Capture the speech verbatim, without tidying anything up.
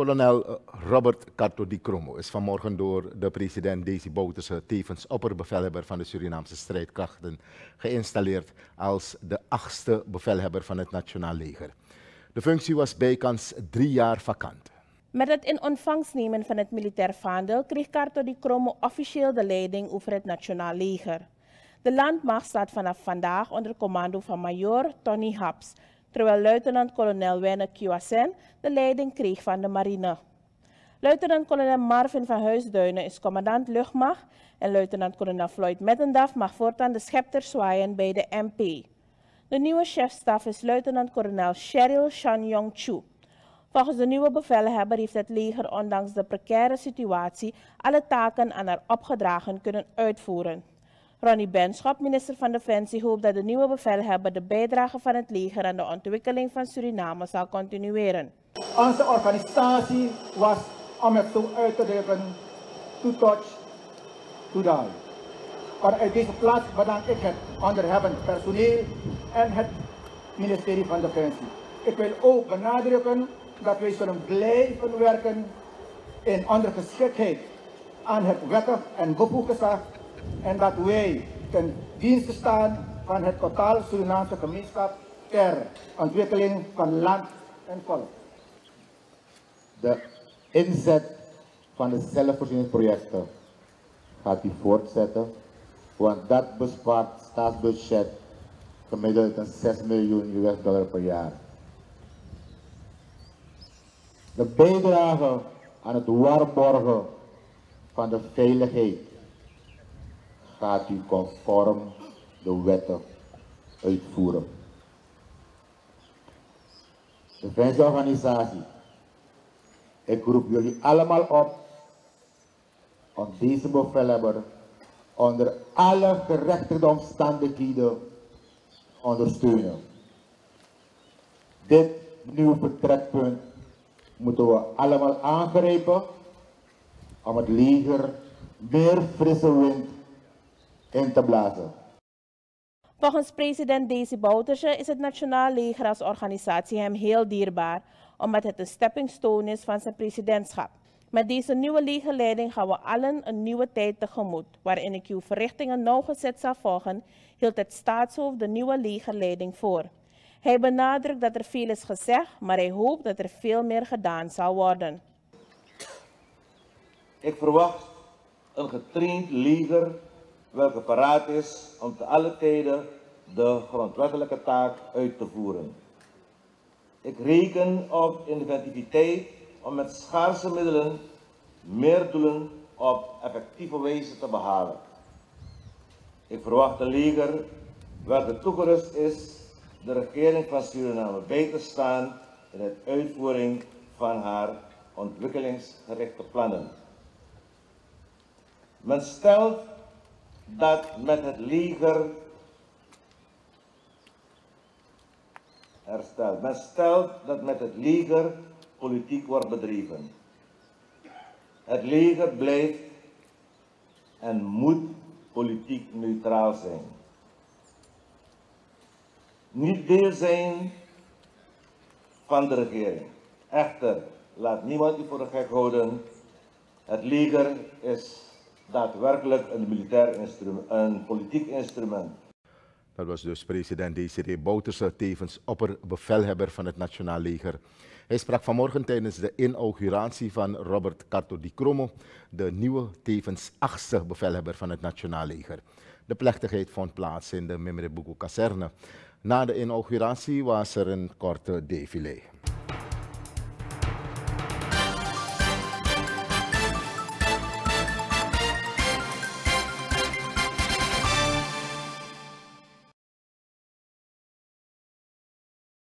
Kolonel Robert Kato Di Cromo is vanmorgen door de president Desi Bouterse, tevens opperbevelhebber van de Surinaamse strijdkrachten, geïnstalleerd als de achtste bevelhebber van het Nationaal Leger. De functie was bijkans drie jaar vakant. Met het in ontvangst nemen van het militair vaandel kreeg Kato Di Cromo officieel de leiding over het Nationaal Leger. De landmacht staat vanaf vandaag onder commando van Major Tony Haps, terwijl luitenant-kolonel Wenne Kiwasen de leiding kreeg van de marine. Luitenant-kolonel Marvin van Huisduinen is commandant luchtmacht en luitenant-kolonel Floyd Mettendaf mag voortaan de schepter zwaaien bij de M P. De nieuwe chefstaf is luitenant-kolonel Cheryl Shanyong Chu. Volgens de nieuwe bevelhebber heeft het leger ondanks de precaire situatie alle taken aan haar opgedragen kunnen uitvoeren. Ronnie Benschop, minister van Defensie, hoopt dat de nieuwe bevelhebber de bijdrage van het leger aan de ontwikkeling van Suriname zal continueren. Onze organisatie was, om het zo uit te drukken, to touch, to die. Vanuit deze plaats bedank ik het onderhebbend personeel en het ministerie van Defensie. Ik wil ook benadrukken dat wij zullen blijven werken in ondergeschiktheid aan het wettig en bevoegd gezag en dat wij ten dienste staan van het totaal Surinaamse gemeenschap ter ontwikkeling van land en volk. De inzet van de zelfvoorzieningsprojecten gaat u voortzetten, want dat bespaart het staatsbudget gemiddeld een zes miljoen U S dollar per jaar. De bijdrage aan het waarborgen van de veiligheid gaat u conform de wetten uitvoeren. De Defensieorganisatie, ik roep jullie allemaal op om deze bevelhebber onder alle gerechtigde omstandigheden ondersteunen. Dit nieuwe vertrekpunt moeten we allemaal aangrijpen om het leger meer frisse wind in te blazen. Volgens president Desi Bouterse is het Nationaal Leger als organisatie hem heel dierbaar, omdat het een stepping stone is van zijn presidentschap. Met deze nieuwe legerleiding gaan we allen een nieuwe tijd tegemoet, waarin ik uw verrichtingen nauwgezet zal volgen, hield het staatshoofd de nieuwe legerleiding voor. Hij benadrukt dat er veel is gezegd, maar hij hoopt dat er veel meer gedaan zal worden. Ik verwacht een getraind leger welke paraat is om te alle tijden de grondwettelijke taak uit te voeren. Ik reken op inventiviteit om met schaarse middelen meer doelen op effectieve wijze te behalen. Ik verwacht een leger welke toegerust is de regering van Suriname bij te staan in de uitvoering van haar ontwikkelingsgerichte plannen. Men stelt dat met het leger herstelt. Men stelt dat met het leger politiek wordt bedreven. Het leger blijft en moet politiek neutraal zijn. Niet deel zijn van de regering. Echter, laat niemand u voor de gek houden. Het leger is daadwerkelijk een militair instrument, een politiek instrument. Dat was dus president Desi Bouterse, tevens opperbevelhebber van het Nationaal Leger. Hij sprak vanmorgen tijdens de inauguratie van Robert Kato Di Cromo, de nieuwe, tevens achtste bevelhebber van het Nationaal Leger. De plechtigheid vond plaats in de Memrebugu kazerne. Na de inauguratie was er een korte défilé.